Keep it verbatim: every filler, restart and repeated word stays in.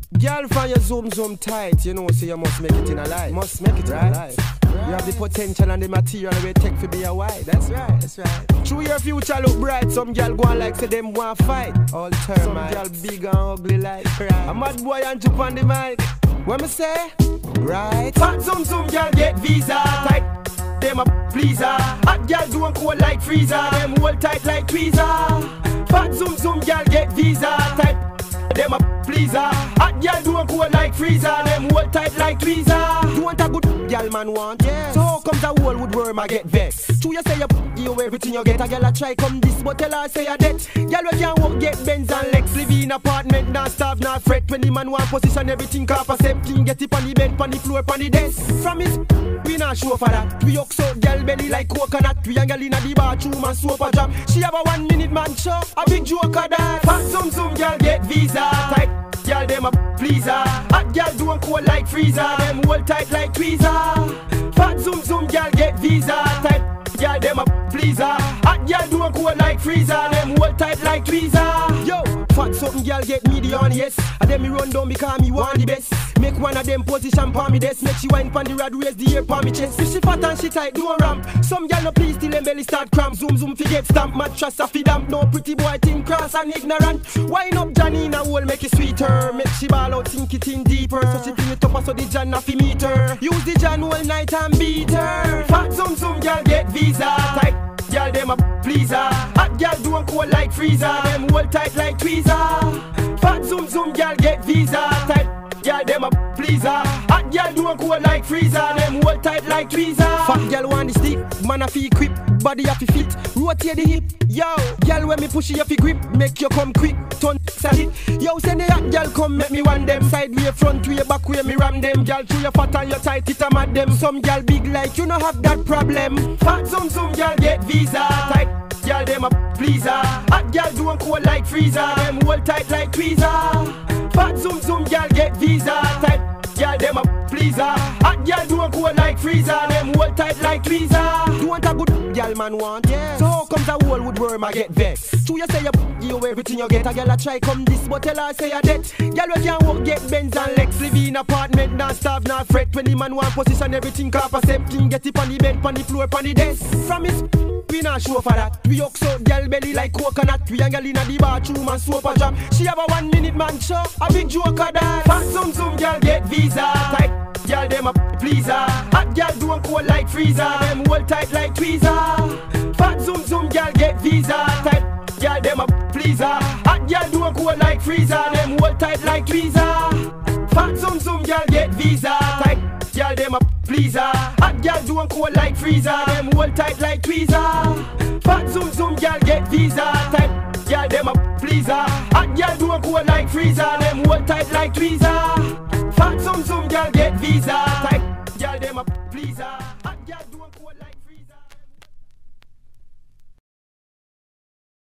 Girl, find your zoom zoom tight. You know, so you must make it in a life. Must make it right? in a life. Right. You have the potential and the material we take for be a wife. That's right, that's right. Through your future look bright. Some girl go on like say them want fight. All term. Some girl big and ugly like right. A mad boy and jump on the mic. What me say? Right. Fat zoom zoom girl get visa tight. Them a pleaser. Hot girl doing cold like freezer. Them hold tight like tweezer. Fat zoom zoom girl get visa tight. Them a pleaser. Hot girl doing cold like freezer. Them hold tight like tweezer. You want a good girl man want? Yes. So how comes a whole woodworm a get vexed? True you say you you everything you get. A girl a try come this but tell her say you debt. Girl we can walk get Benz and Lex. Live in apartment not starve not fret. When the man want position everything car for same thing. Get it on the bed, on the floor, on the desk. From his we not show for that. We up so girl belly like coconut. We and girl in the bathroom and soap a drop. She have a one minute man show. A big joke of that. Fat zoom zoom girl get visa tight. Girl them a pleaser. Hot girl doing cold like freezer. Them hold tight like tweezer. Fat zoom zoom girl get visa tight. Girl them a pleaser. Hot girl doing cold like freezer. Them hold tight like tweezer. Yo, fat something girl get median yes. And then me run down because me want the best. Make one of them position pa me desk. Make she wine pan the rod raise the air pa me chest. If she fat and she tight don't ramp. Some girl no please till them belly start cramp. Zoom zoom fi get stamp. Mattress a fi damp. No pretty boy think cross and ignorant. Wine up Johnny in a hole make it sweeter. Make she ball out think it in deeper. So she feel it up so the John a fi meet her. Use the John all night and beat her. Fat zoom zoom girl get visa tight. Girl them a pleaser. Hot girl doing cold like freezer. Them hold tight like tweezer. Fat zoom zoom girl get visa tight. Girl them a pleaser. Hot girl doing cold like freezer. Them hold tight like tweezer. Fat girl want the stick, man a fi equip. Body a fi fit, rotate the hip. Yo, girl when me push you fi grip. Make you come quick, turn solid. Yo send the hot girl come make me want them. Side way, front way, back way me ram them. Girl through your fat and your tight it a mad them. Some girl big like you no have that problem. Fat zoom zoom girl get visa tight. Girl them a pleaser. Hot girl doing cold like freezer. Them hold tight like tweezer. Fat zoom zoom girl get visa tight. Girl them a pleaser. Hot girl doing cold like freezer. Them hold tight like tweezer. You want a good girl man want? Yes. So how comes a whole woodworm a get vexed? True you say you you everything you get. A girl a try come this but tell her say you debt. Girl we can walk get Benz and Lex. Live in apartment not starve not fret. When the man want position everything car for same thing. Get it on the bed, on the floor, on the desk. From his we not show for that. We up so girl belly like coconut. We and girl in the bathroom and soap a drop. She have a one minute man show. A big joke of that. Fat zoom zoom girl get visa tight. Girl them a pleaser. Hot girl doing cold like freezer. Them hold tight like tweezer. Fat zoom zoom girl get visa tight. Girl them a pleaser. Hot girl doing cold like freezer. Them hold tight like tweezer. Fat zoom zoom girl get visa tight. Girl them a pleaser. Hot girl doing cold like freezer. Them hold tight like tweezer. Fat zoom zoom girl get visa tight. Girl them a pleaser. Hot girl doing cold like freezer. Them hold tight like tweezer. Fat zoom zoom girl get visa tight. Girl them a pleaser.